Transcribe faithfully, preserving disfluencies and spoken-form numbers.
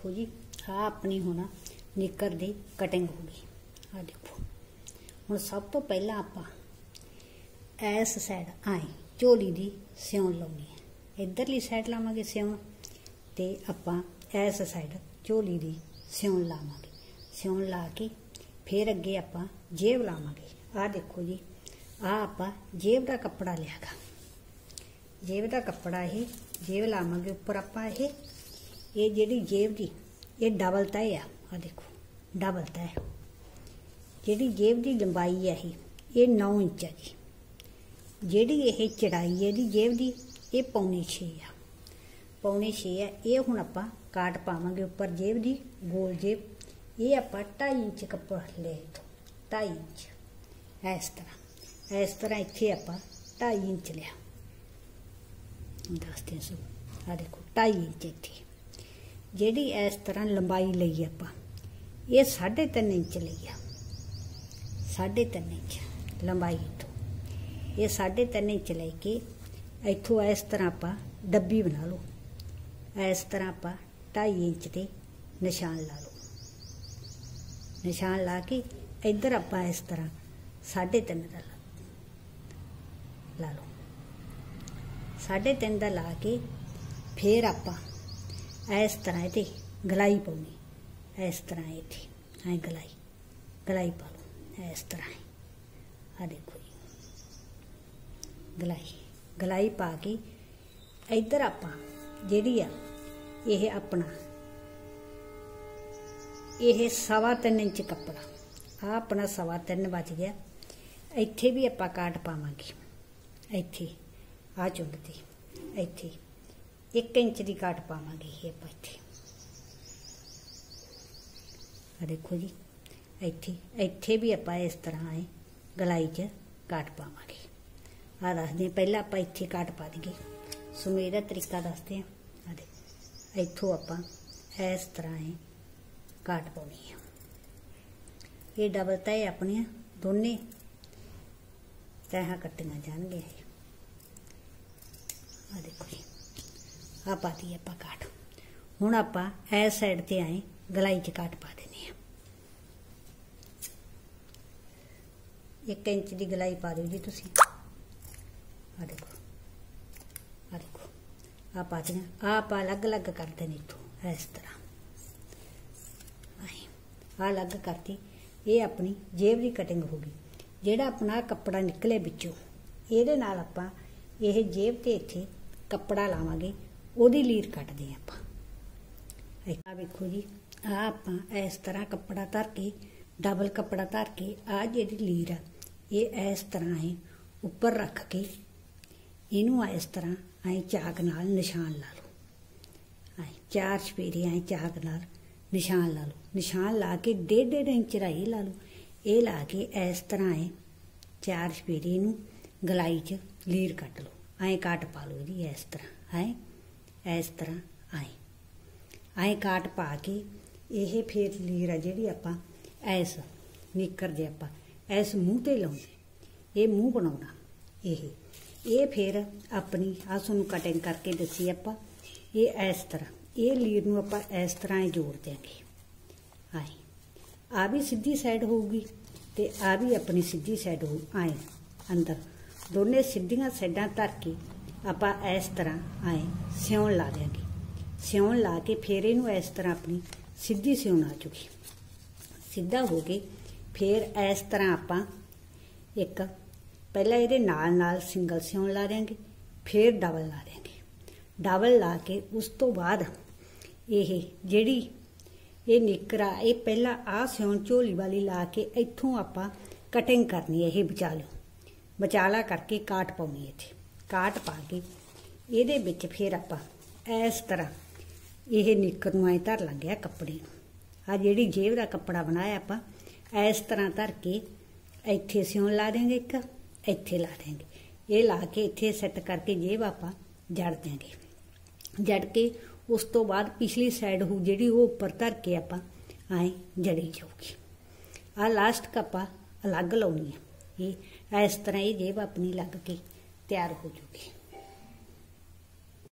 देखो जी, आ अपनी हुण निक्कर दी कटिंग हो गई। आ देखो हुण सब तो पहला आपां इस साइड आए झोली दी सिउण लाउणी है, इधरली साइड लावांगे सिउण ते आपां इस साइड झोली दी सिउण लावांगे। सिउण ला के फिर अगे आपां जेब लावांगे। आ देखो जी, आ आपां जेब दा कपड़ा लियागा, जेब दा कपड़ा ही जेब लावांगे उपर। आपां ये ये जिहड़ी जेब दी ये डबल तय आ, आ देखो डबल तय। जिहड़ी जेब दी लंबाई है ही ये नौ इंच है जी, जिहड़ी ये चढ़ाई है दी जेब दी ये पौने छे आ, पौने छे है। ये हुण आपां काट पावांगे उपर जेब दी गोल जेब। ये आपां ढाई इंच कपड़ा ले इत्थों, ढाई इंच इस तरह इस तरह इत्थे आपां ढाई इंच लिया। दसदे सो आ देखो ढाई इंच इत्थे जिहड़ी इस तरह लंबाई लई आपां ये साढ़े तीन इंच लई आ, साढ़े तीन इंच लंबाई इत्थों ये साढ़े तीन इंच लेके इत्थों इस तरह आपां डब्बी बना लो। इस तरह आपां ढाई इंच ते निशान ला लो, निशान ला के इधर आपां इस तरह साढ़े तीन का ला ला लो, साढ़े तीन का ला के फिर आपां इस तरह ये गलाई पाउनी, इस तरह इत्थे ऐ गलाई गलाई पा लो इस तरह। आ देखो जी गलाई गलाई पा के इधर आपां जिहड़ी आ ये अपना ये सवा तीन इंच कपड़ा आ अपना सवा तीन बच गया। इत्थे भी आपां काट पावांगे, इत्थे आ चुंडती इत्थे एक इंच की काट पावांगे। ये आपां इत्थे आ देखो जी, इत्थे इत्थे भी आपां इस तरह आए गलाई च काट पावांगे। आ दसदे पहला आपां इत्थे काट पा दईए, सुमेरा तरीका दसदे आ। दे इत्थों आपां इस तरह है काट पाउणी है। ये डबल तय अपनियां दोने तह कट्टियां जाणगियां। आ देखो जी आ पाती आपां काट। हुण आपां इस साइड ते आए गलाई च काट पा देने। एक इंच की गलाई पा दो जी तुसीं। आ देखो आ देखो आ पातियां आप अलग अलग कर देने इत्थों इस तरह आ अलग करती। ये अपनी जेब की कटिंग हो गई। जिहड़ा अपना कपड़ा निकले विचों इहदे नाल आपां ये जेब ते इत्थे कपड़ा लावांगे, ओहदी लीर कटदे आपां। आ देखो जी आ आपां इस तरह कपड़ा धर के डबल कपड़ा धर के आ जिहड़ी लीर आ ये इस तरह है उपर रख के इनू इस तरह ऐ चाक नाल निशान ला लो। ऐ चार छपेरे ऐ चाक नाल निशान ला लो। निशान ला के डेढ़ डेढ़ इंच राई ला लो। ये ला के इस तरह है चार छपेरे इनू गलाई च लीर कट लो। ऐ काट पा लो जी इस तरह है इस तरह ऐ ऐ काट पा के ये फिर लीर आ जिहड़ी आपां इस निक्कर जे आपां इस मूँह ते लाउंदे। ये मूँह बनाउणा ये ये फिर अपनी आ तुहानूं कटिंग करके दसी आपां। ये इस तरह ये लीर नूं आपां इस तरह ही जोड़ देंगे। आए आ भी सीधी साइड होगी ते आ भी अपनी सीधी साइड हो। आए अंदर दोने सीधियां साइडां धर के आपां इस तरह आए सिउण ला देंगे। सिउण ला के फिर इनू इस तरह अपनी सीधी सिउण आ चुकी, सीधा हो गई। फिर इस तरह आपां एक पहला ये नाल नाल सिंगल सिउण ला देंगे, फिर डबल ला देंगे। डबल ला के उस तो बाद ये जिहड़ी ये निक्कर आ ये पहला आ सिउण झोली वाली ला के इत्थों आपां कटिंग करनी है। ये विचालियों विचाला करके काट पाउणी है। इत्थे काट पा के इहदे विच फिर आपां इस तरह ये निक्कर नूं ऐ धर लांगे कपड़े नूं। आ जिहड़ी जेब दा कपड़ा बनाया आपां इस तरह धर के इत्थे सिउण ला देंगे, एक इत्थे ला देंगे। ये ला के इत्थे सैट करके जेब आपां जड़ देंगे। जड़ के उस तो बाद पिछली साइड हो जिहड़ी वो उपर धर के आपां ऐ जड़ी जाऊगी। आ लास्ट कप अलग लाउणी है। ये इस तरह ये जेब अपनी लग के तैयार हो जूगी।